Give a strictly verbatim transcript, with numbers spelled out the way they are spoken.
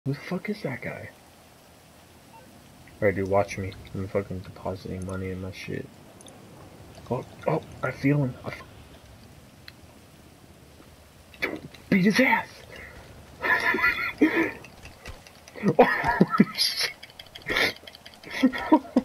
Who the fuck is that guy? Alright, dude, watch me. I'm fucking depositing money in my shit. Oh, oh, I feel him. I f Beat his ass! Oh, shit.